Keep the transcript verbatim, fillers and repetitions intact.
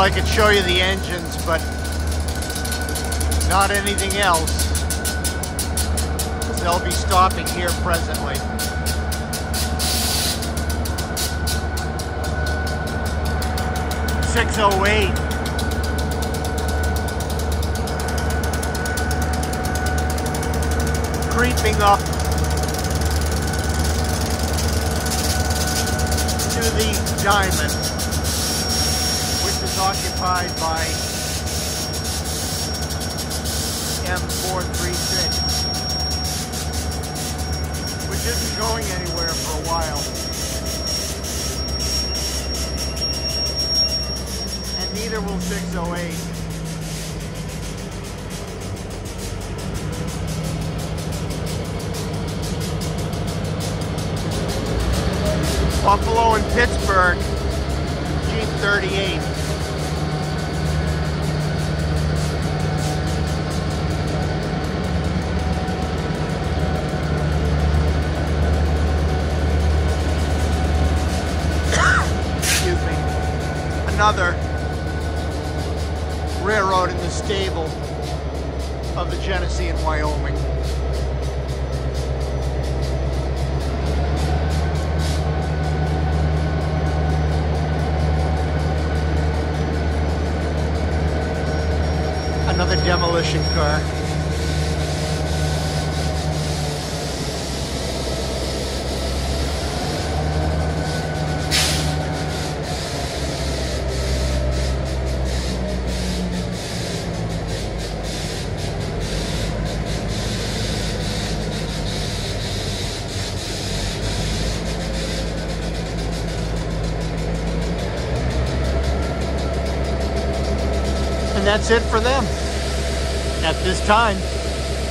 I could show you the engines, but not anything else. They'll be stopping here presently. six oh eight. Creeping up to the diamond, which is occupied by M four thirty-six, which isn't going anywhere for a while. And neither will six oh eight. Buffalo and Pittsburgh, Jeep thirty-eight. Excuse me. Another railroad in the stable of the Genesee in Wyoming. Another demolition car. And that's it for them at this time.